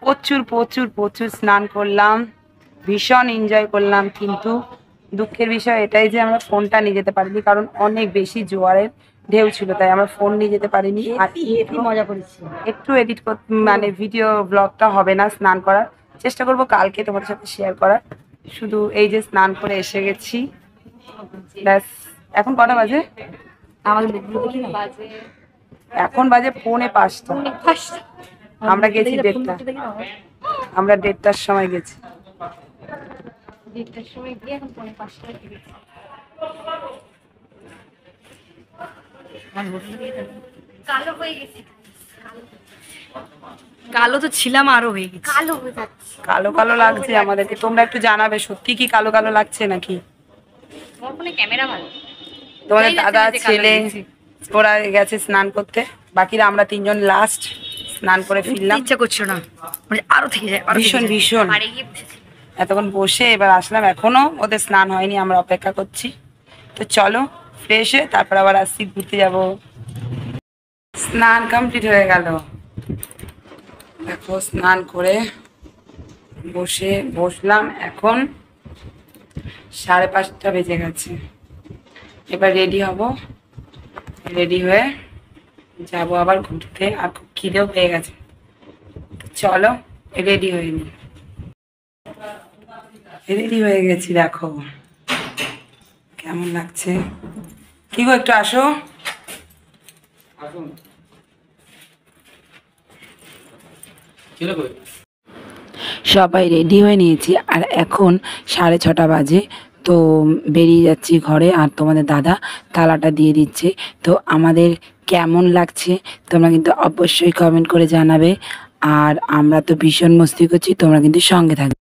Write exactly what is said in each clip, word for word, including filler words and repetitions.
প্রচুর প্রচুর প্রচুর স্নান করলাম, ভীষণ এনজয় করলাম। কিন্তু দুঃখের বিষয় এটাই যে আমরা ফোনটা নিয়ে যেতে পারিনি, কারণ অনেক বেশি জোয়ারের ঢেউ ছিল, তাই আমরা ফোন নিয়ে যেতে পারিনি। আর একটু মজা করেছি, একটু এডিট করতে মানে ভিডিও ব্লগটা হবে না, স্নান করার চেষ্টা করব কালকে তোমাদের সাথে শেয়ার করার। শুধু এই যে স্নান করে এসে গেছি, ব্যাস। এখন কটা বাজে? এখন বাজে পৌনে পাঁচটা। আমরা গেছি দেড়টা, আমরা দেড়টার সময় গেছি। দেড়টার সময় গিয়ে এখন পৌনে পাঁচটা গেছি। কালো হয়ে গেছি, কালো তো ছিলাম, আরো হয়ে গেছে কালো হয়ে যাচ্ছে, কালো কালো লাগছে আমাদেরকে। তোমরা একটু জানাবে সত্যি কি কালো কালো লাগছে নাকি? তোমার ফোনে ক্যামেরা ভালো। তোমাদের দাদা ছেলে ওরা গেছে স্নান করতে, বাকিরা আমরা তিনজন লাস্ট স্নান করে ফিরলাম। ইচ্ছা করছিল না, মানে আরো থেকে যায় ভীষণ ভীষণ। এতক্ষণ বসে এবার আসলাম, এখনো ওদের স্নান হয়নি, আমরা অপেক্ষা করছি। তো চলো ফ্রেশ হয়ে তারপর আবার আসছি, ঘুরতে যাব। স্নান কমপ্লিট হয়ে গেল, দেখো স্নান করে বসে বসলাম। এখন সাড়ে পাঁচটা বেজে গেছে, এবার রেডি হব, রেডি হয়ে যাব আবার ঘুরতে। আর খুব খিদেও পেয়ে গেছে, চলো রেডি হয়ে নি। রেডি হয়ে গেছি, দেখো কেমন লাগছে। কি গো একটু আসো। সবাই রেডি হয়ে নিয়েছি, আর এখন সাড়ে ছটা বাজে। তো বেরিয়ে যাচ্ছি ঘরে, আর তোমাদের দাদা তালাটা দিয়ে দিচ্ছে। তো আমাদের কেমন লাগছে তোমরা কিন্তু অবশ্যই কমেন্ট করে জানাবে। আর আমরা তো ভীষণ মস্তি করছি, তোমরা কিন্তু সঙ্গে থাকবে।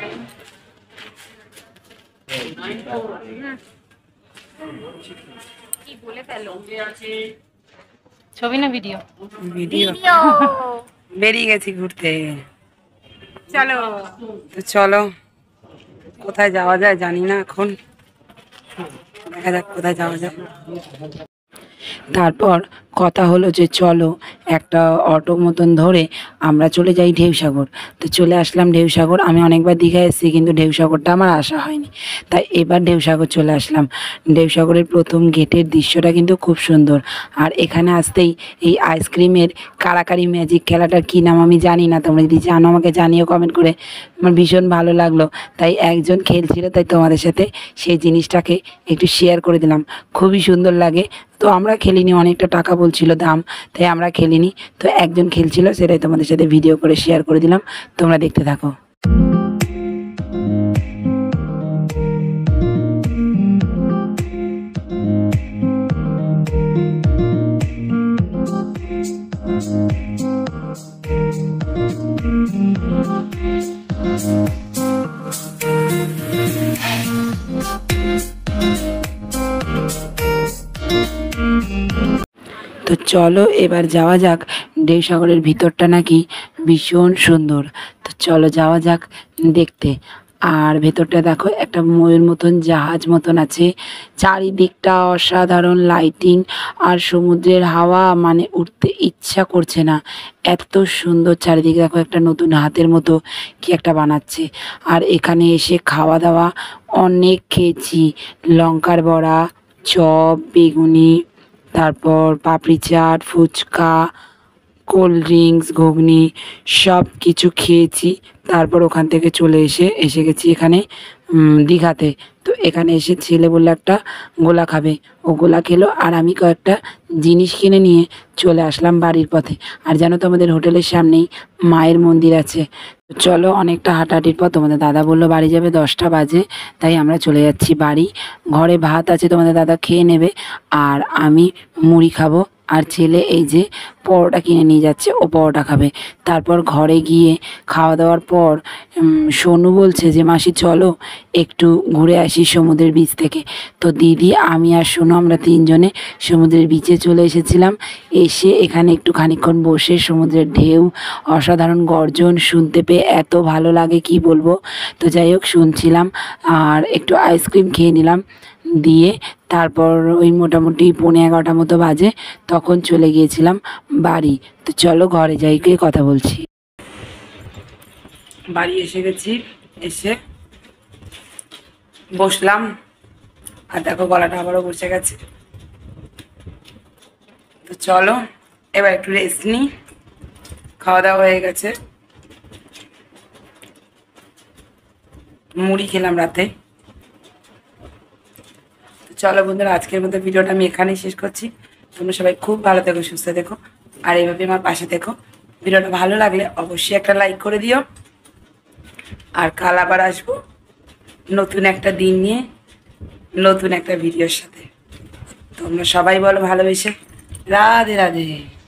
ছবি না ভিডিও? ভিডিও। বেরিয়ে গেছি ঘুরতে, চলো। তো চলো, কোথায় যাওয়া যায় জানি না, এখন দেখা যাক কোথায় যাওয়া যায়। তারপর কথা হলো যে চলো একটা অটো মতন ধরে আমরা চলে যাই ঢেউসাগর। তো চলে আসলাম ঢেউসাগর। আমি অনেকবার দীঘা এসেছি, কিন্তু ঢেউসাগরটা আমার আসা হয়নি, তাই এবার ঢেউসাগর চলে আসলাম। ঢেউসাগরের প্রথম গেটের দৃশ্যটা কিন্তু খুব সুন্দর। আর এখানে আসতেই এই আইসক্রিমের কারাকারি ম্যাজিক খেলাটার কী নাম আমি জানি না, তোমরা যদি জানো আমাকে জানিও কমেন্ট করে। আমার ভীষণ ভালো লাগলো, তাই একজন খেলছিল, তাই তোমাদের সাথে সেই জিনিসটাকে একটু শেয়ার করে দিলাম। খুবই সুন্দর লাগে। তো আমরা খেলিনি, অনেকটা টাকা বলছিল দাম, তাই আমরা খেলিনি। তো একজন খেলছিল, সেটাই তোমাদের সাথে ভিডিও করে শেয়ার করে দিলাম, তোমরা দেখতে থাকো। তো চলো এবার যাওয়া যাক। ঢেউসাগরের ভিতরটা নাকি ভীষণ সুন্দর, তো চলো যাওয়া যাক দেখতে। আর ভেতরটা দেখো একটা ময়ূর মতন জাহাজ মতন আছে, চারিদিকটা অসাধারণ লাইটিং, আর সমুদ্রের হাওয়া, মানে উঠতে ইচ্ছা করছে না, এত সুন্দর চারিদিকে। দেখো একটা নতুন হাতের মতো কি একটা বানাচ্ছে। আর এখানে এসে খাওয়া দাওয়া অনেক খেয়েছি, লঙ্কার বড়া, চপ, বেগুনি, তারপর পাপড়ি চাট, ফুচকা, কোল্ড ড্রিঙ্কস, ঘুগনি, সব কিছু খেয়েছি। তারপর ওখান থেকে চলে এসে এসে গেছি এখানে দীঘাতে। তো এখানে এসে ছেলে বললো একটা গোলা খাবে, ও গোলা খেলো, আর আমি কয়েকটা জিনিস কিনে নিয়ে চলে আসলাম বাড়ির পথে। আর জানো তো আমাদের হোটেলের সামনেই মায়ের মন্দির আছে। চলো অনেকটা হাঁটাহাঁটির পর তোমাদের দাদা বললো বাড়ি যাবে, দশটা বাজে, তাই আমরা চলে যাচ্ছি বাড়ি। ঘরে ভাত আছে, তোমাদের দাদা খেয়ে নেবে, আর আমি মুড়ি খাবো। আর ছেলে এই যে পরোটা কিনে নিয়ে যাচ্ছে, ও পরোটা খাবে। তারপর ঘরে গিয়ে খাওয়া দাওয়ার পর সোনু বলছে যে মাসি চলো একটু ঘুরে আসি সমুদ্রের বিচ থেকে। তো দিদি, আমি আর সোনু আমরা তিনজনে সমুদ্রের বিচে চলে এসেছিলাম। এসে এখানে একটু খানিকক্ষণ বসে সমুদ্রের ঢেউ, অসাধারণ গর্জন শুনতে পেয়ে এত ভালো লাগে কি বলবো। তো যাই হোক শুনছিলাম, আর একটু আইসক্রিম খেয়ে নিলাম। দিয়ে তারপর ওই মোটামুটি পৌনে এগারোটা মতো বাজে, তখন চলে গিয়েছিলাম বাড়ি। তো চলো ঘরে যাই গিয়ে কথা বলছি। বাড়ি এসে গেছি, এসে বসলাম, আর দেখো গলাটা আবারও বসে গেছে। তো চলো এবার একটু রেস্ট নিই। খাওয়া দাওয়া হয়ে গেছে, মুড়ি খেলাম রাতে। তো চলো বন্ধুরা, আজকের মতো ভিডিওটা আমি এখানেই শেষ করছি। তোমরা সবাই খুব ভালো থেকো, সুস্থ থেকো, আর এইভাবে আমার পাশে থেকো। ভিডিওটা ভালো লাগলে অবশ্যই একটা লাইক করে দিও। আর কাল আবার আসবো নতুন একটা দিন নিয়ে, নতুন একটা ভিডিওর সাথে। তোমরা সবাই বলো ভালোবেসে রাধে রাধে।